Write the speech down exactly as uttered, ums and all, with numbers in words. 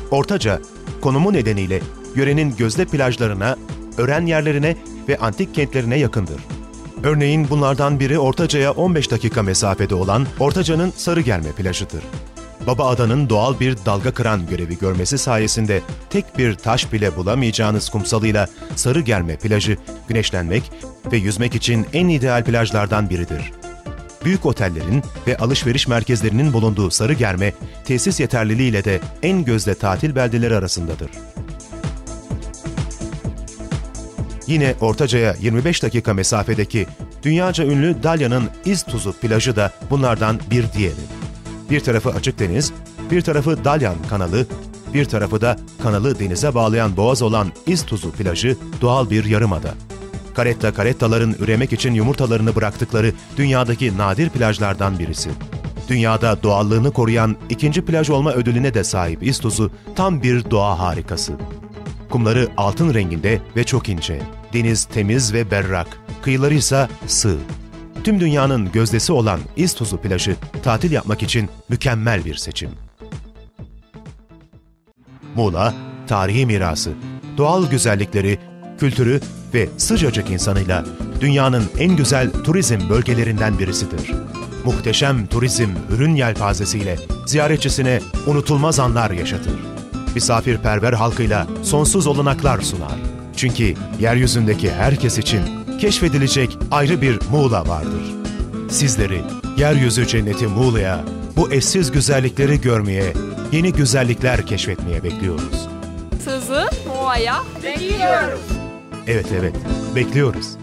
Ortaca, konumu nedeniyle yörenin gözde plajlarına, öğren yerlerine ve antik kentlerine yakındır. Örneğin bunlardan biri Ortaca'ya on beş dakika mesafede olan Ortaca'nın Sarıgerme plajıdır. Babaadanın doğal bir dalga kıran görevi görmesi sayesinde tek bir taş bile bulamayacağınız kumsalıyla Sarıgerme plajı güneşlenmek ve yüzmek için en ideal plajlardan biridir. Büyük otellerin ve alışveriş merkezlerinin bulunduğu Sarıgerme, tesis yeterliliğiyle de en gözde tatil beldeleri arasındadır. Yine Ortaca'ya yirmi beş dakika mesafedeki dünyaca ünlü Dalya'nın İztuzu plajı da bunlardan bir diğeri. Bir tarafı açık deniz, bir tarafı Dalyan kanalı, bir tarafı da kanalı denize bağlayan boğaz olan İztuzu plajı doğal bir yarımada. Karetta karettaların üremek için yumurtalarını bıraktıkları dünyadaki nadir plajlardan birisi. Dünyada doğallığını koruyan ikinci plaj olma ödülüne de sahip İztuzu tam bir doğa harikası. Kumları altın renginde ve çok ince. Deniz temiz ve berrak. Kıyıları ise sığ. Tüm dünyanın gözdesi olan İztuzu plajı tatil yapmak için mükemmel bir seçim. Muğla, tarihi mirası, doğal güzellikleri, kültürü ve sıcacık insanıyla dünyanın en güzel turizm bölgelerinden birisidir. Muhteşem turizm ürün yelpazesiyle ziyaretçisine unutulmaz anlar yaşatır. Misafirperver halkıyla sonsuz olanaklar sunar. Çünkü yeryüzündeki herkes için keşfedilecek ayrı bir Muğla vardır. Sizleri yeryüzü cenneti Muğla'ya, bu eşsiz güzellikleri görmeye, yeni güzellikler keşfetmeye bekliyoruz. Sizi Muğla'ya bekliyoruz. Evet evet, bekliyoruz.